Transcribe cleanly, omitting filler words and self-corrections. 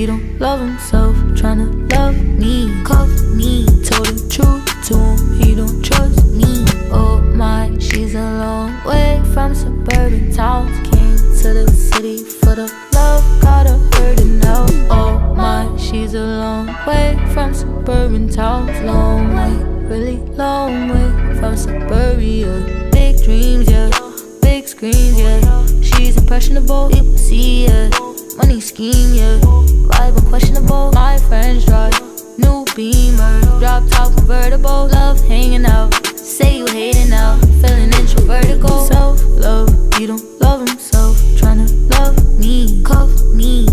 he don't love himself, tryna love me, cuff me. Told the truth to him, he don't trust me. Oh my, she's a long way from suburban towns. Came to the city for the love, got her hurting now. Oh my, she's a long way from suburban towns. Long way, really long way from suburbia. Big dreams, yeah, big screens, yeah. She's impressionable, people see, yeah. Money scheme, yeah. Vibe unquestionable. My friends drive new Beamer, drop top convertible. Love hanging out, say you hating now, feeling introvertical. Self-love, he don't love himself, tryna love me, cuff me.